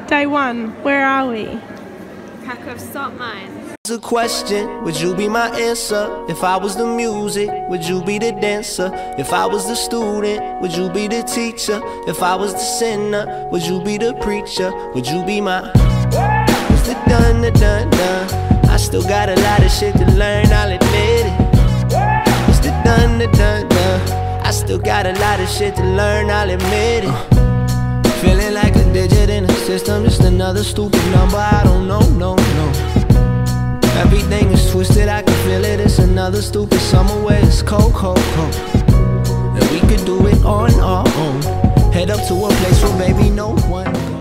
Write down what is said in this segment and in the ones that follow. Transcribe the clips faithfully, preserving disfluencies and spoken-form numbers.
Day one, where are we? Jakub, stop mine. It's a question, would you be my answer? If I was the music, would you be the dancer? If I was the student, would you be the teacher? If I was the sinner, would you be the preacher? Would you be my... It's the done, the done, done. I still got a lot of shit to learn, I'll admit it. It's the done, the done, done. I still got a lot of shit to learn, I'll admit it. Feeling like a digit in a system, just another stupid number, I don't know, no, no. Everything is twisted, I can feel it, it's another stupid summer where it's cold, cold, cold. And we could do it on our own. Head up to a place where baby no one goes.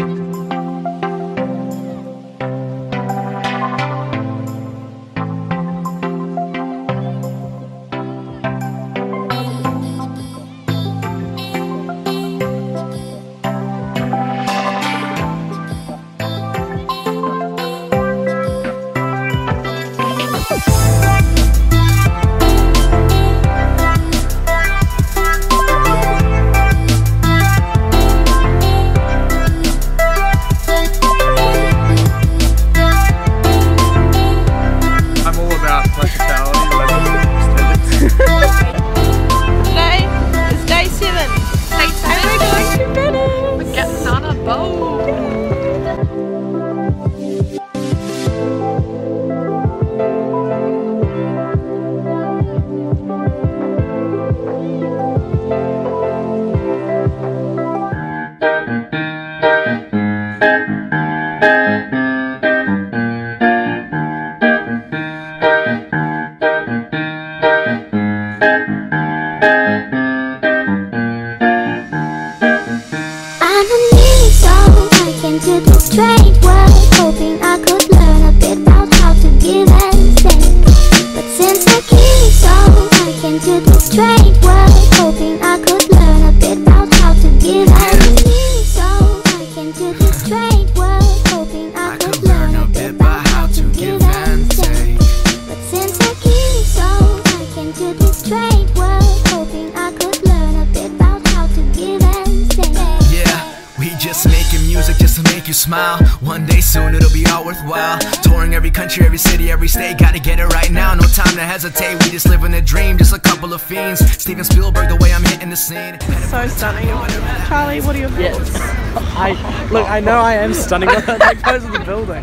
Smile. One day soon it'll be all worthwhile. Touring every country, every city, every state. Gotta get it right now, no time to hesitate. We just living a dream, just a couple of fiends. Steven Spielberg, the way I'm hitting the scene. So stunning. Charlie, what are your thoughts? Yes. I, look, I know I am stunning. That goes with the building.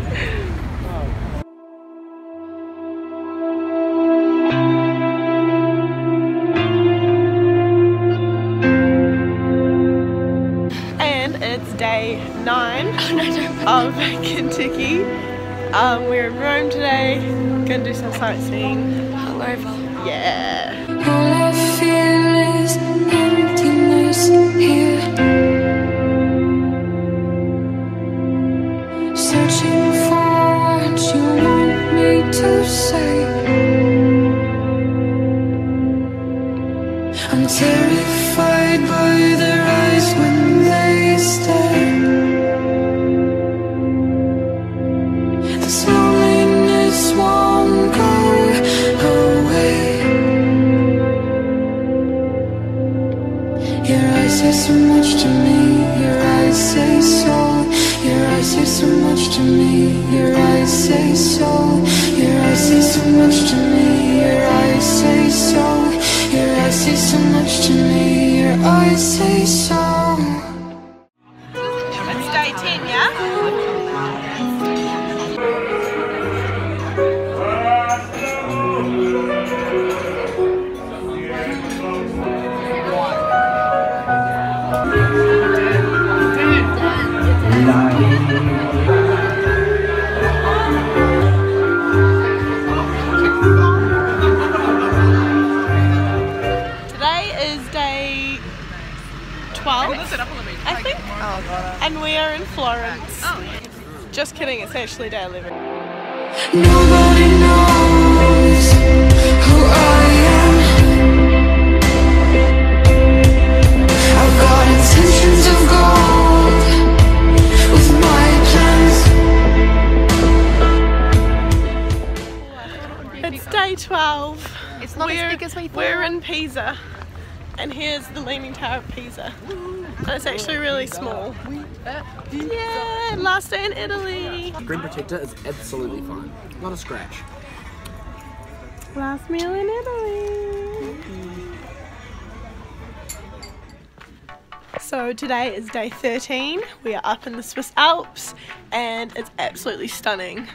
Day nine of Contiki. Um, we're in Rome today, gonna do some sightseeing. Hungover. Yeah. All I feel is emptiness here. Searching for what you want me to say. I'm terrified by their eyes when they stare. This loneliness won't go away. Your eyes say so much to me. Your eyes say so. Your eyes say so much to me. Your eyes say so. Your eyes say so much to me. Your eyes say so. Your eyes say so much to me. Your eyes say so. It's day ten, yeah? I think, oh, God. And we are in Florence. Oh, yeah. Just kidding, it's actually day eleven. Nobody knows who I am. I've got intentions of gold with my plans. It's day twelve. It's not we're, as big as we thought. We're in Pisa. And here's the Leaning Tower of Pisa. And it's actually really small. Yeah, last day in Italy. Screen protector is absolutely fine. Not a scratch. Last meal in Italy. So today is day thirteen. We are up in the Swiss Alps and it's absolutely stunning.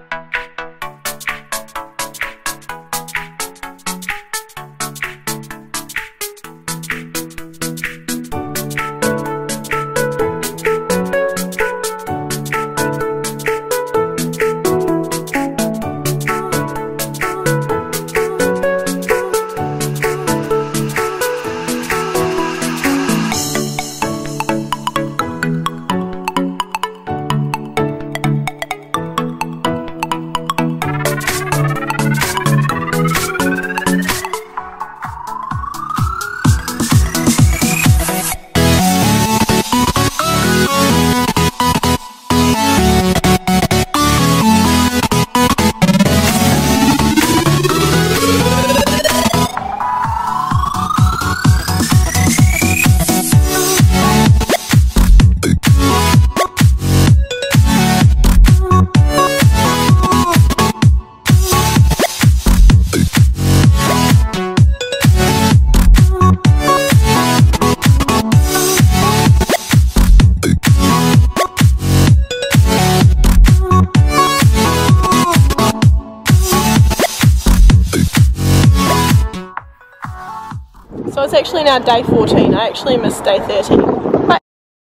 So it's actually now day fourteen. I actually missed day thirteen. But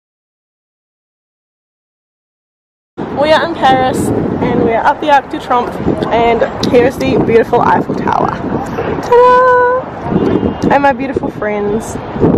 we are in Paris and we are up the Arc de Triomphe and here's the beautiful Eiffel Tower. Ta-da! And my beautiful friends.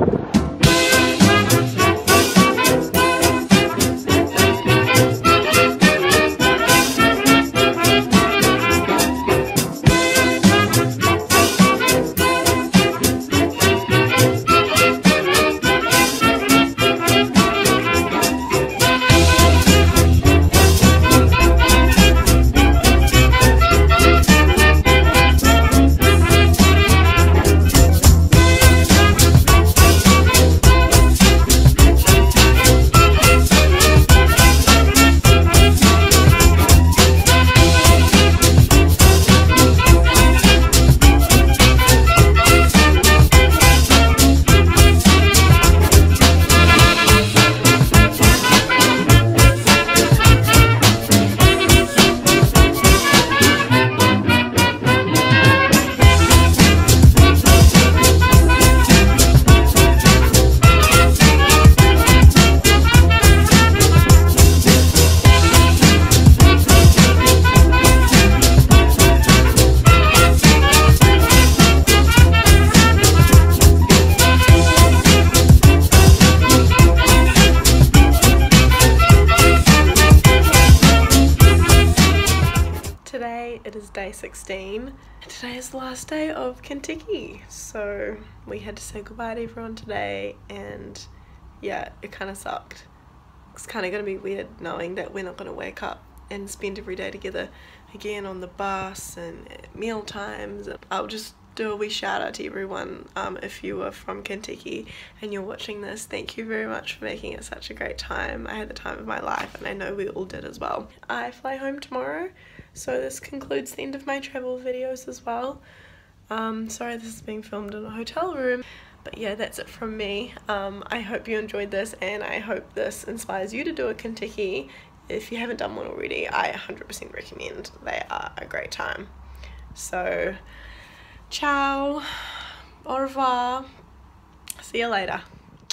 It is day sixteen. Today is the last day of Contiki, so we had to say goodbye to everyone today, and yeah, it kind of sucked. It's kind of going to be weird knowing that we're not going to wake up and spend every day together again on the bus and at meal times. I'll just do a wee shout out to everyone. Um, if you are from Contiki and you're watching this, thank you very much for making it such a great time. I had the time of my life and I know we all did as well. I fly home tomorrow, so this concludes the end of my travel videos as well. Um, sorry this is being filmed in a hotel room, but yeah, that's it from me. Um, I hope you enjoyed this and I hope this inspires you to do a Contiki. If you haven't done one already, I one hundred percent recommend. They are a great time. So, ciao, au revoir, see you later.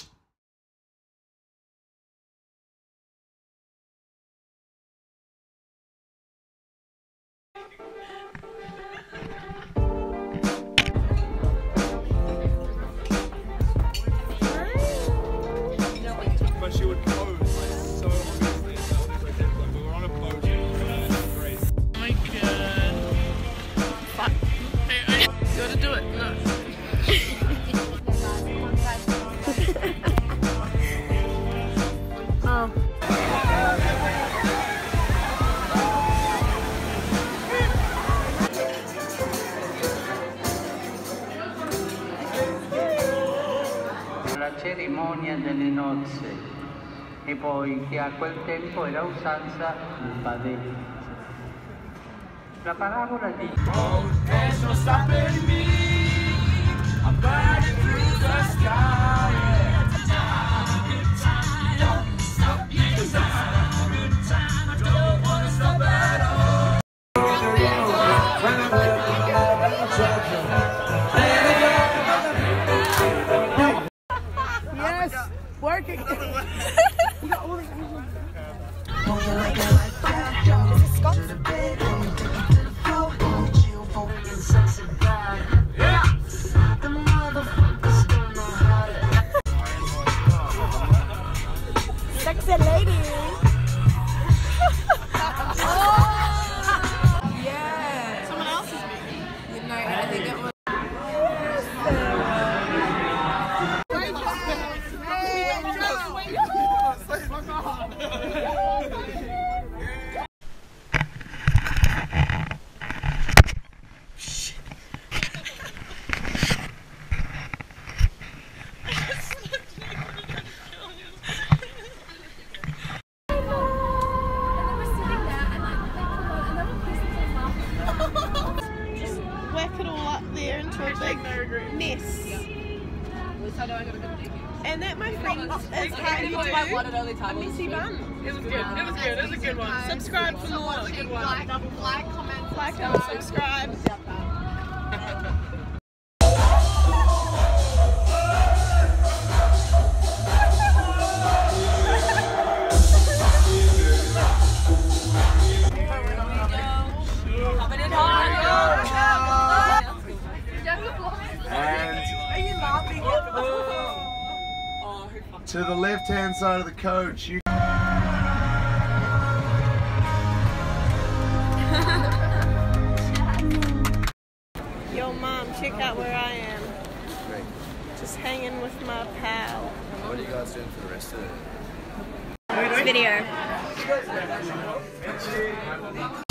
But she would pose like so obviously. Like we were on a boat. Oh my god. Fuck. Hey, hey. You gotta do it. No. e poi che a quel tempo era usanza il padè. La parabola di Oh, there's no stopping me. I'm burning through the sky. Don't stop me. I don't wanna stop at all. Yes, working. Sexy lady. Yeah. Someone else's movie. You know, I think it was. Just whack it all up there into a big mess. And that, my friends, is how you do a messy bun. It was good. It was good. It was a good one. Subscribe for more. Good one. Like, like, comment, Like and subscribe. To the left-hand side of the coach, you. Yo, Mom, check out where I am. Great. Just hanging with my pal. What are you guys doing for the rest of it? video.